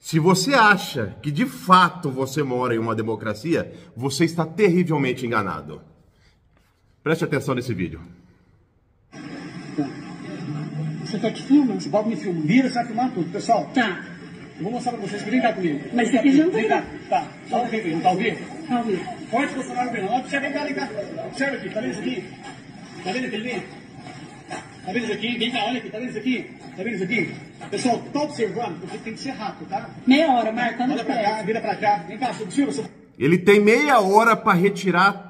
Se você acha que de fato você mora em uma democracia, você está terrivelmente enganado. Preste atenção nesse vídeo. Você quer que filma? Você pode me filmar. Vira, você vai filmar tudo, pessoal. Tá. Eu vou mostrar pra vocês. Vem cá comigo. Mas você aqui já não tá. Vem cá. Tá. Só um pouquinho. Tá ouvindo? Tá ouvindo. Forte Bolsonaro vendo. Observa, vem cá. Observa aqui. Tá vendo isso aqui? Tá vendo aquele ali? Tá vendo isso aqui? Vem cá, olha aqui. Tá vendo isso aqui? Tá vendo isso aqui? Pessoal, tá observando? Porque tem que ser rápido, tá? Meia hora, marcando. Olha pra cá, vira pra cá. Vem cá, Silvio. Ele tem meia hora para retirar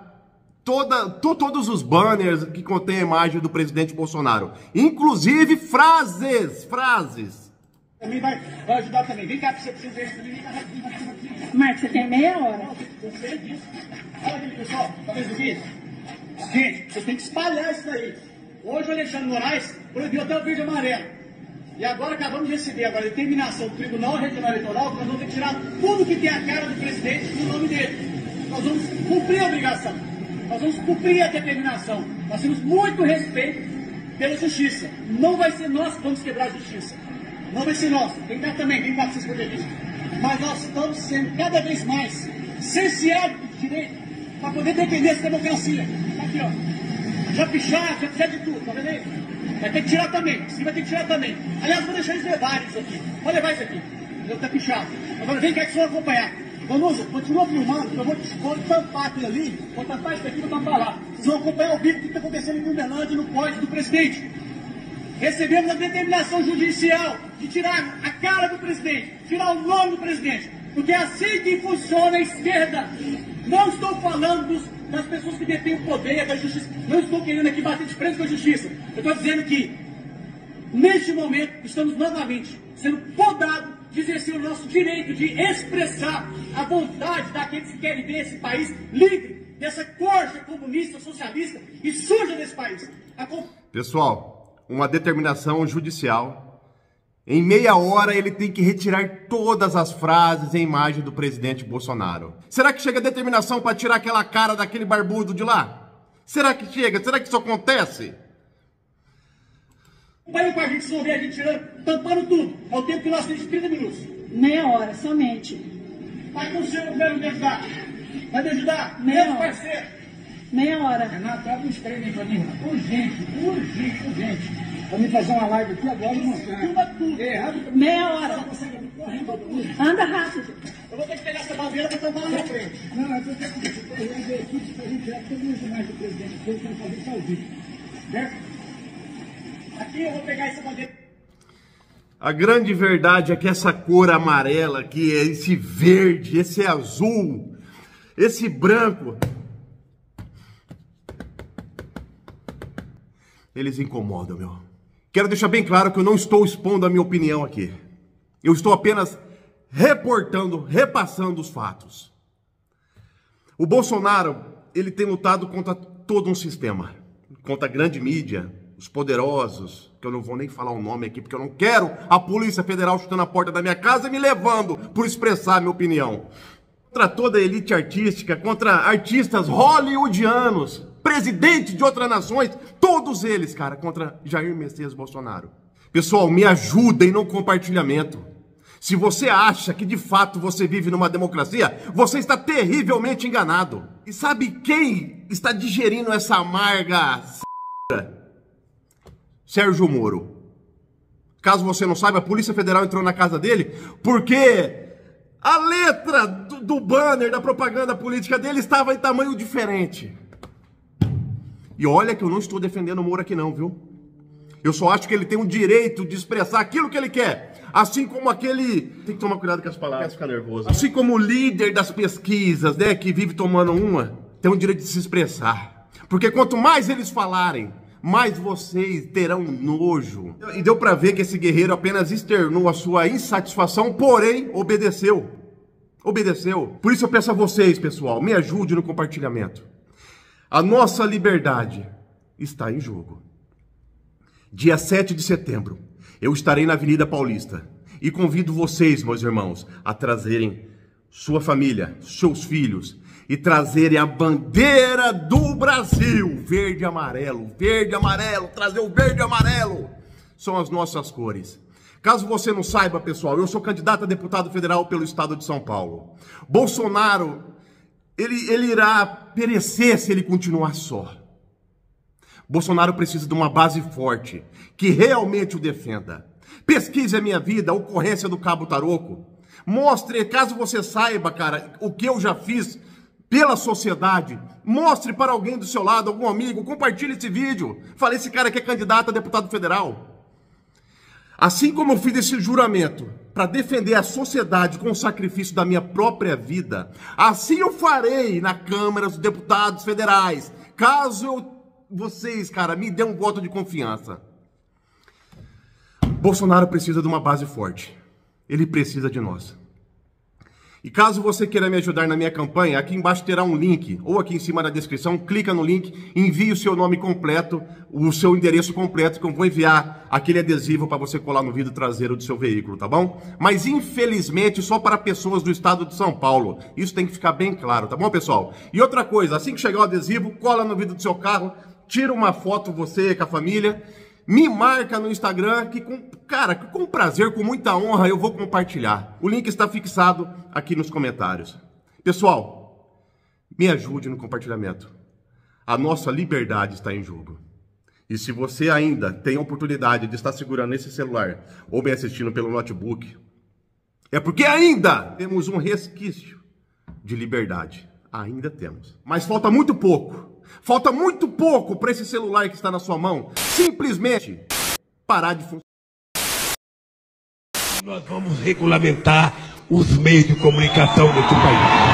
todos os banners que contêm a imagem do presidente Bolsonaro. Inclusive frases. Também vai ajudar também. Vem cá, pra você ver isso também. Vem cá, rapidinho. Marcos, você tem meia hora. Eu sei disso. Olha aqui, pessoal. Tá vendo isso aqui? Gente, vocês têm que espalhar isso daí. Hoje o Alexandre Moraes proibiu até o verde e amarelo. E agora acabamos de receber a determinação do Tribunal Regional Eleitoral que nós vamos ter que tirar tudo que tem a cara do presidente no nome dele. Nós vamos cumprir a obrigação. Nós vamos cumprir a determinação. Nós temos muito respeito pela justiça. Não vai ser nós que vamos quebrar a justiça. Não vai ser nós. Vem cá também, vem cá para vocês poderem ver. Mas nós estamos sendo cada vez mais cerceados de direito para poder defender essa democracia. Aqui, ó. Já pichar de tudo, tá vendo aí? Vai ter que tirar também. Isso vai ter que tirar também. Aliás, vou deixar eles levarem isso aqui. Pode levar isso aqui. Eu tá pichado. Agora vem cá que vocês vão acompanhar. Vanusa, continua filmando, eu vou tampar aquilo ali, vou tampar isso aqui e vou tampar lá. Vocês vão acompanhar ao vivo o que está acontecendo em Uberlândia no pódio do presidente. Recebemos a determinação judicial de tirar a cara do presidente, tirar o nome do presidente, porque é assim que funciona a esquerda. Não estou falando das pessoas que detêm o poder, da justiça, não estou querendo aqui bater de frente com a justiça. Eu estou dizendo que, neste momento, estamos novamente sendo podados de exercer o nosso direito de expressar a vontade daqueles que querem ver esse país livre dessa corja comunista, socialista e suja desse país. Pessoal, uma determinação judicial. Em meia hora ele tem que retirar todas as frases e imagem do presidente Bolsonaro. Será que chega a determinação para tirar aquela cara daquele barbudo de lá? Será que chega? Será que isso acontece? Vai com a gente, se ver a gente tirando, tampando tudo. É o tempo que nós temos de 30 minutos. Meia hora, somente. Vai com o senhor mesmo me ajudar. Vai me ajudar? Meia hora. Parceiro. Meia hora. Renato, traga uns treinos aí pra mim. Urgente. Vou me fazer uma live aqui agora e mostrar. Filma tudo. Meia hora. Anda rápido. Eu vou ter que pegar essa bandeira pra tampar lá na frente. Não, eu tô aqui pra gente ver aqui, pra gente tirar todas as imagens do presidente. Eu quero fazer isso ao vivo. Certo? Aqui eu vou pegar essa bandeira. A grande verdade é que essa cor amarela aqui, esse verde, esse azul, esse branco, eles incomodam, meu. Quero deixar bem claro que eu não estou expondo a minha opinião aqui. Eu estou apenas repassando os fatos. O Bolsonaro, ele tem lutado contra todo um sistema, contra a grande mídia, os poderosos, que eu não vou nem falar o nome aqui, porque eu não quero a Polícia Federal chutando a porta da minha casa e me levando por expressar a minha opinião. Contra toda a elite artística, contra artistas hollywoodianos, presidentes de outras nações, todos eles, cara, contra Jair Messias Bolsonaro. Pessoal, me ajudem no compartilhamento. Se você acha que de fato você vive numa democracia, você está terrivelmente enganado. E sabe quem está digerindo essa amarga Sérgio Moro. Caso você não saiba, a Polícia Federal entrou na casa dele porque a letra do banner da propaganda política dele estava em tamanho diferente. E olha que eu não estou defendendo o Moro aqui não, viu? Eu só acho que ele tem o direito de expressar aquilo que ele quer. Assim como aquele... Tem que tomar cuidado com as palavras, ficar nervoso. Assim como o líder das pesquisas, né, que vive tomando uma, tem o direito de se expressar. Porque quanto mais eles falarem, mais vocês terão nojo. E deu pra ver que esse guerreiro apenas externou a sua insatisfação, porém obedeceu. Por isso eu peço a vocês, pessoal, me ajude no compartilhamento. A nossa liberdade está em jogo. Dia 7 de setembro, eu estarei na Avenida Paulista e convido vocês, meus irmãos, a trazerem sua família, seus filhos, e trazerem a bandeira do Brasil, verde e amarelo, trazer o verde e amarelo, são as nossas cores. Caso você não saiba, pessoal, eu sou candidato a deputado federal pelo estado de São Paulo. Bolsonaro, ele irá perecer se ele continuar só. Bolsonaro precisa de uma base forte, que realmente o defenda. Pesquise a minha vida, a ocorrência do Cabo Taroco. Mostre, caso você saiba, cara, o que eu já fiz pela sociedade. Mostre para alguém do seu lado, algum amigo, compartilhe esse vídeo. Fale, esse cara aqui é candidato a deputado federal. Assim como eu fiz esse juramento para defender a sociedade com o sacrifício da minha própria vida, assim eu farei na Câmara dos Deputados Federais, caso vocês, cara, me dêem um voto de confiança. Bolsonaro precisa de uma base forte. Ele precisa de nós. E caso você queira me ajudar na minha campanha, aqui embaixo terá um link, ou aqui em cima na descrição, clica no link, envie o seu nome completo, o seu endereço completo, que eu vou enviar aquele adesivo para você colar no vidro traseiro do seu veículo, tá bom? Mas infelizmente só para pessoas do estado de São Paulo. Isso tem que ficar bem claro, tá bom, pessoal? E outra coisa, assim que chegar o adesivo, cola no vidro do seu carro, tira uma foto você com a família, me marca no Instagram que com prazer, com muita honra, eu vou compartilhar. O link está fixado aqui nos comentários. Pessoal, me ajude no compartilhamento. A nossa liberdade está em jogo. E se você ainda tem a oportunidade de estar segurando esse celular ou me assistindo pelo notebook, é porque ainda temos um resquício de liberdade. Ainda temos. Mas falta muito pouco. Falta muito pouco para esse celular que está na sua mão simplesmente parar de funcionar. Nós vamos regulamentar os meios de comunicação desse país.